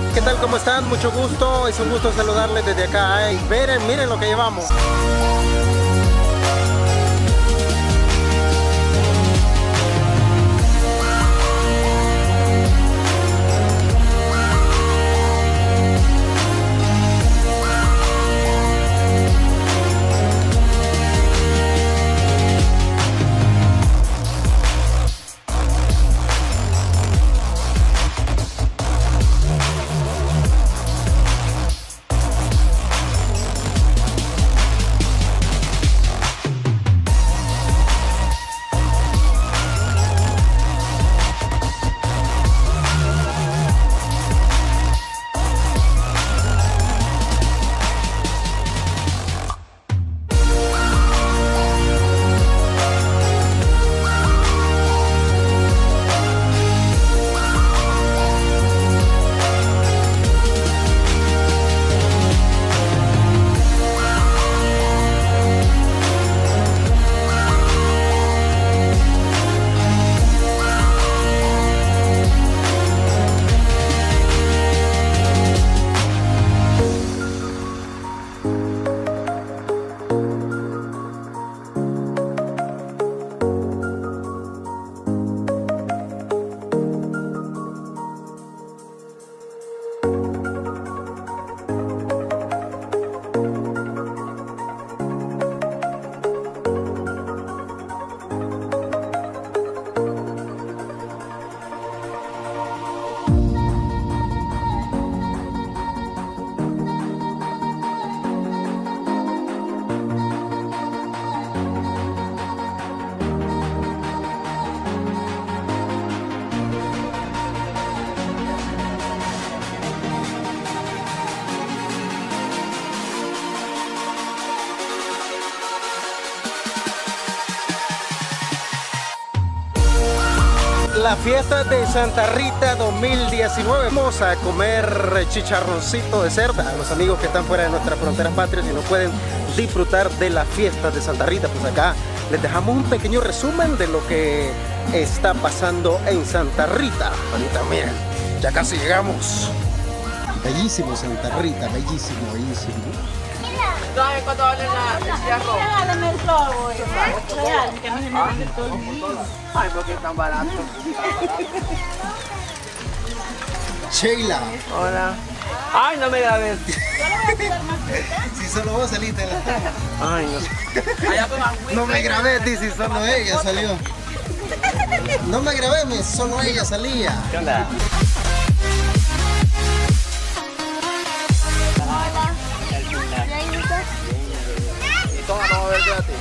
¿Qué tal? ¿Cómo están? Mucho gusto, es un gusto saludarles desde acá. Miren lo que llevamos. La fiesta de Santa Rita 2019. Vamos a comer chicharroncito de cerdo. A los amigos que están fuera de nuestras fronteras patrias y no pueden disfrutar de la fiesta de Santa Rita, pues acá les dejamos un pequeño resumen de lo que está pasando en Santa Rita. Ahorita miren, ya casi llegamos. Bellísimo Santa Rita, bellísimo, bellísimo. ¿Sabes cuánto vale el cigarro? Regálame el globo, real, que a mí me vende todo el día. Ay, ¿por qué es tan barato? Sheila. Hola. Ay, no me grabes. Si solo vos saliste de la toma. Ay, no. No me grabé, dice, solo ella salió. No me grabé, solo ella salía. ¿Qué onda? Toma, vamos a ver, quédate.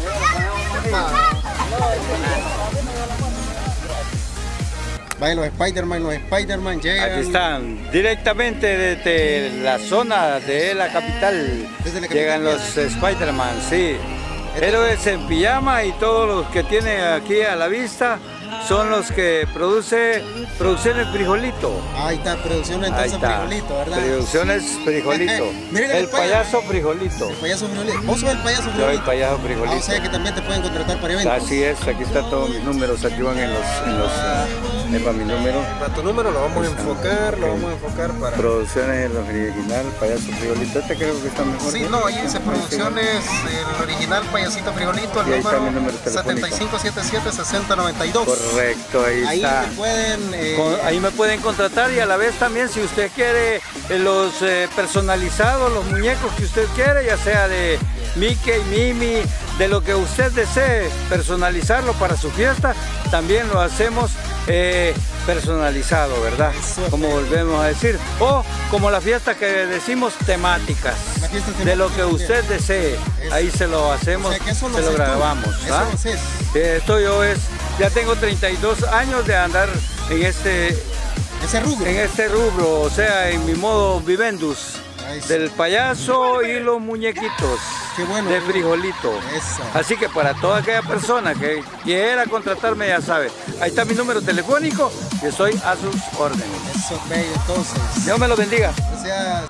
Vaya los Spider-Man llegan. Aquí están, directamente desde la zona de la capital. Desde la capital. Llegan los Spider-Man, sí. Héroes en pijama y todos los que tienen aquí a la vista son los que Producciones Frijolito. Ahí está, Producciones Ahí entonces está. Frijolito, ¿verdad? Producciones Frijolito. Miren El payaso Frijolito. El payaso Frijolito. ¿Vos sos el payaso Yo Frijolito? el payaso Ah, o Frijolito. sea que también te pueden contratar para eventos. Así es, aquí están todos mis números, aquí van para mi número. Para tu número lo vamos a enfocar, para... Producciones el original, payaso Frijolito. Este creo que está mejor. Sí, no, ahí dice Producciones, el original payasito Frijolito, el Y ahí está mi número número telefónico. 7577-6092. Correcto, ahí está. Ahí me pueden... Ahí me pueden contratar y a la vez también si usted quiere los personalizados, los muñecos que usted quiere, ya sea de Mickey, Mimi, de lo que usted desee personalizarlo para su fiesta, también lo hacemos personalizado, ¿verdad? Como volvemos a decir, o como la fiesta que decimos temáticas, de lo que usted desee, ahí se lo hacemos, se lo grabamos. ¿Ah? Esto ya tengo 32 años de andar en este rubro, o sea, en mi modo vivendus, del payaso y los muñequitos. Qué bueno, de Frijolito. Eso. Así que para toda aquella persona que quiera contratarme, ya sabe, ahí está mi número telefónico y estoy a sus órdenes. Eso, bello, entonces. Dios me lo bendiga. Gracias.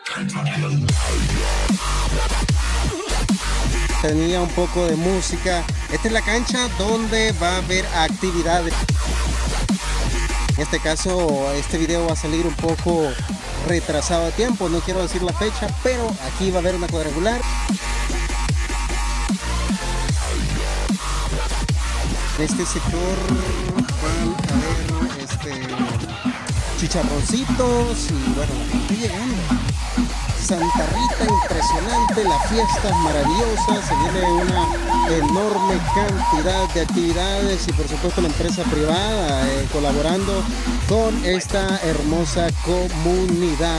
Tenía un poco de música. Esta es la cancha donde va a haber actividades. En este caso, este video va a salir un poco retrasado a tiempo, no quiero decir la fecha, pero aquí va a haber una cuadrangular. En este sector van a haber chicharroncitos y bueno, estoy llegando. Santa Rita, impresionante, la fiesta es maravillosa, se viene una enorme cantidad de actividades y por supuesto la empresa privada colaborando con esta hermosa comunidad.